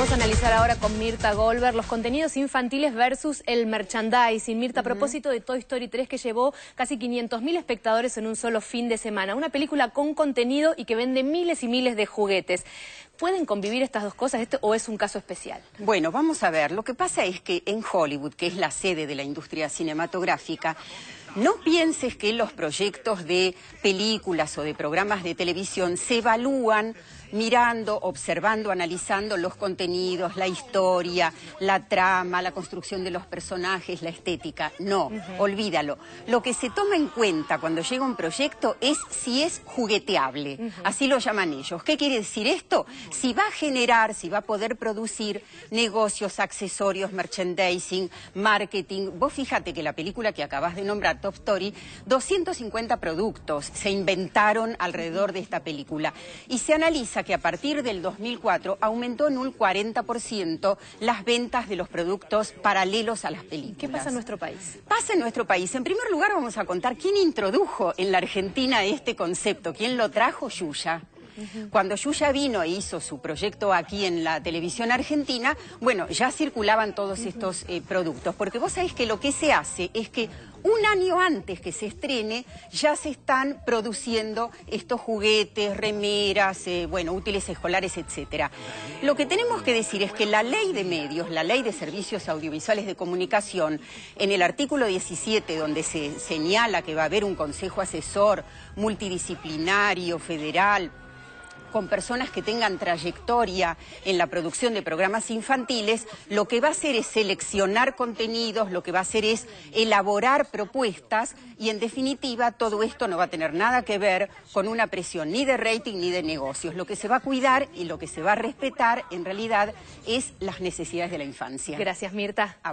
Vamos a analizar ahora con Mirta Goldberg los contenidos infantiles versus el merchandising. Mirta, a propósito de Toy Story 3, que llevó casi 500.000 espectadores en un solo fin de semana. Una película con contenido y que vende miles y miles de juguetes. ¿Pueden convivir estas dos cosas o es un caso especial? Bueno, vamos a ver. Lo que pasa es que en Hollywood, que es la sede de la industria cinematográfica, no pienses que los proyectos de películas o de programas de televisión se evalúan mirando, observando, analizando los contenidos, la historia, la trama, la construcción de los personajes, la estética. No, olvídalo. Lo que se toma en cuenta cuando llega un proyecto es si es jugueteable. Así lo llaman ellos. ¿Qué quiere decir esto? Si va a generar, si va a poder producir negocios, accesorios, merchandising, marketing. Vos fíjate que la película que acabas de nombrar, Toy Story, 250 productos se inventaron alrededor de esta película. Y se analiza que a partir del 2004 aumentó en un 40% las ventas de los productos paralelos a las películas. ¿Qué pasa en nuestro país? Pasa en nuestro país. En primer lugar vamos a contar quién introdujo en la Argentina este concepto, quién lo trajo. Yuya. Cuando Yuya vino e hizo su proyecto aquí en la televisión argentina, bueno, ya circulaban todos estos productos, porque vos sabés que lo que se hace es que un año antes que se estrene ya se están produciendo estos juguetes, remeras, bueno, útiles escolares, etcétera. Lo que tenemos que decir es que la ley de medios, la ley de servicios audiovisuales de comunicación, en el artículo 17, donde se señala que va a haber un consejo asesor multidisciplinario, federal, con personas que tengan trayectoria en la producción de programas infantiles, lo que va a hacer es seleccionar contenidos, lo que va a hacer es elaborar propuestas y, en definitiva, todo esto no va a tener nada que ver con una presión ni de rating ni de negocios. Lo que se va a cuidar y lo que se va a respetar, en realidad, es las necesidades de la infancia. Gracias, Mirta.